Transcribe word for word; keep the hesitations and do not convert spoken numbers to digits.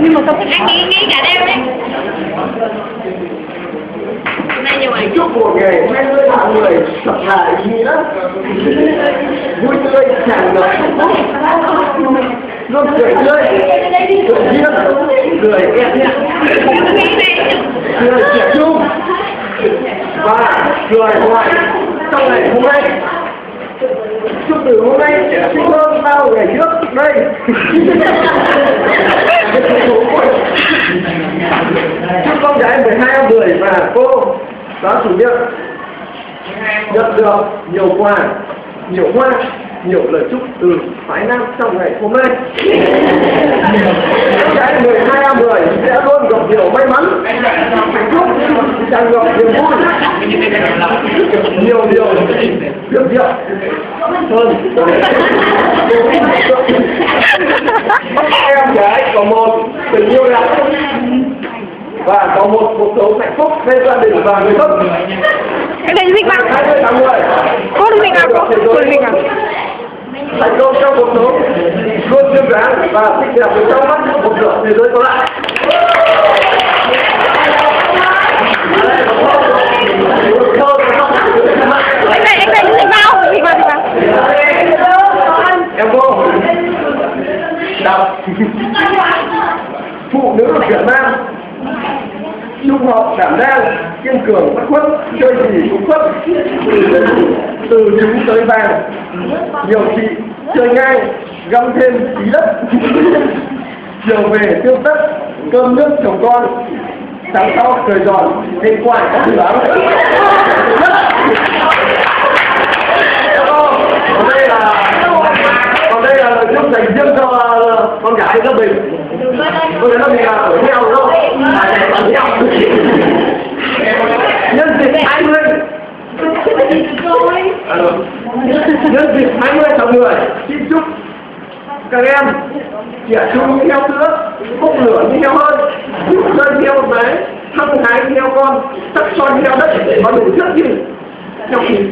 nhưng mà không anh nghĩ nghĩ cả đêm đấy. Nay nhiều ảnh chúc một ngày hai mươi tháng mười thật là ý nghĩa, vui tươi tràn ngập hạnh phúc, luôn cười tươi, cười riêng, cười em nhẹ, cười trẻ trung và cười hoài trong ngày hôm nay. Chúc từ hôm nay sẽ xinh hơn bao ngày trước đây. Chúc con gái mười hai tháng mười và cô giáo chủ nhiệm nhận được nhiều quà, nhiều hoa, nhiều lời chúc từ phái nam trong ngày hôm nay. Con gái mười hai tháng mười sẽ luôn gặp nhiều may mắn, hạnh phúc, tràn ngập niềm vui, nhiều điều tuyệt diệu hơn. Em gái có một tình yêu đẹp và có một cuộc sống hạnh phúc bên gia đình và người thân. Cái này mình bằng hai mươi tháng mười cô được mình à cô được mình à thành công trong cuộc sống, luôn tươi sáng và xinh đẹp trong mắt một nửa thế giới còn lại. anh này anh này mình vào mình vào mình vào Em cô đọc phụ nữ Việt Nam trung học đảm đang, kiên cường bất khuất, chơi gì cũng khuất, từ trứng tới vàng, nhiều chị chơi ngay, găm thêm tí đất, chiều về tiêu tất, cơm nước chồng con, sáng sau cười giòn, thêm quài các thứ lắm. Còn đây là còn đây là lời chúc dành riêng cho con gái lớp mình. Con gái lớp mình là tuổi heo đúng không? Là tuổi heo. Nhân dịp hai mươi nhân dịp hai mươi tháng mười, xin chúc các em trẻ trung như heo sữa, bốc lửa như heo hơn, chơi heo một máy, hăng hái như heo con, sắc son như heo đất, và đủ chất như heo thịt.